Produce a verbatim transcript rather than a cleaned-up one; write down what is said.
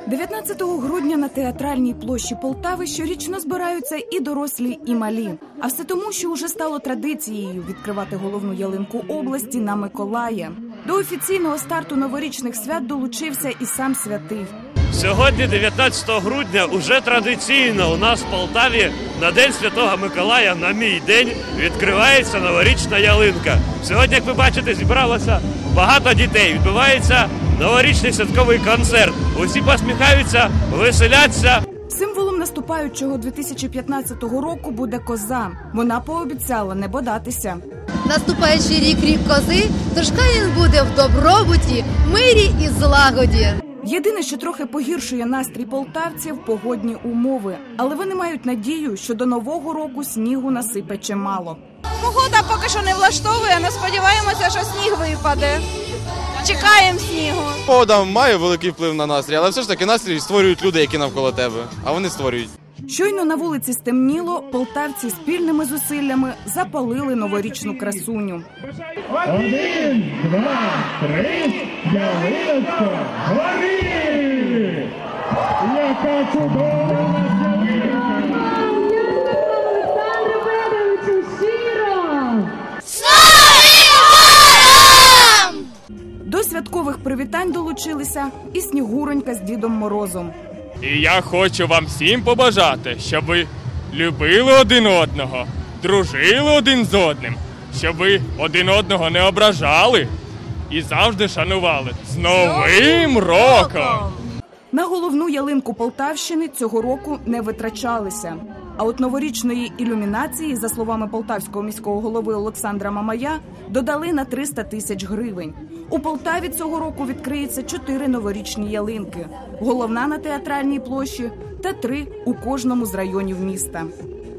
дев'ятнадцятого грудня на театральній площі Полтави щорічно збираються і дорослі, і малі. А все тому, що уже стало традицією відкривати головну ялинку області на Миколая. До офіційного старту новорічних свят долучився і сам святий. Сьогодні, дев'ятнадцятого грудня, уже традиційно у нас в Полтаві на День Святого Миколая, на мій день, відкривається новорічна ялинка. Сьогодні, як ви бачите, зібралося багато дітей. Відбувається новорічний святковий концерт. Усі посміхаються, веселяться. Символом наступаючого дві тисячі п'ятнадцятого року буде коза. Вона пообіцяла не бодатися. Наступаючий рік – рік кози, тож хай він буде в добробуті, мирі і злагоді. Єдине, що трохи погіршує настрій полтавців – погодні умови. Але вони мають надію, що до Нового року снігу насипе чимало. Погода поки що не влаштовує, але сподіваємося, що сніг випаде. Чекаємо снігу. Погода має великий вплив на настрій, але все ж таки настрій створюють люди, які навколо тебе. А вони створюють. Щойно на вулиці стемніло, полтавці спільними зусиллями запалили новорічну красуню. Один, два, три, ялиночка, гори! Яка чудова у нас ялинка! До святкових привітань долучилися і Снігуронька з Дідом Морозом. І я хочу вам всім побажати, щоб ви любили один одного, дружили один з одним, щоб ви один одного не ображали і завжди шанували. З Новим роком! На головну ялинку Полтавщини цього року не витрачалися. А от новорічної ілюмінації, за словами полтавського міського голови Олександра Мамая, додали на триста тисяч гривень. У Полтаві цього року відкриється чотири новорічні ялинки. Головна на театральній площі та три у кожному з районів міста.